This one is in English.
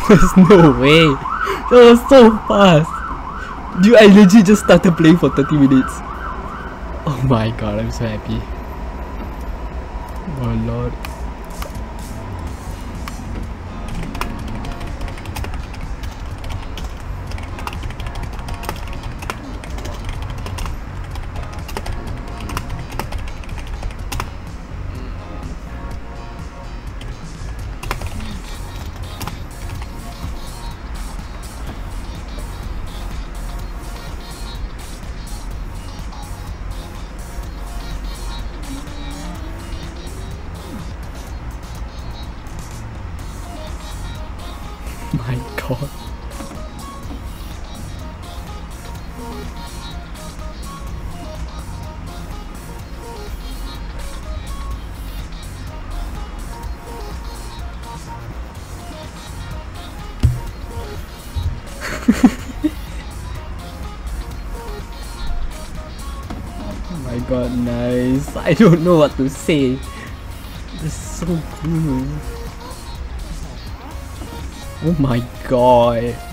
There's no way. That was so fast. Dude, I legit just started playing for 30 minutes. Oh my god, I'm so happy. Oh lord. My god. Oh my god, nice. I don't know what to say. This is so cool. Oh my god.